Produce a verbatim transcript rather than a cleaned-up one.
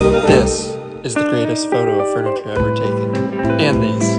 This is the greatest photo of furniture ever taken. And these.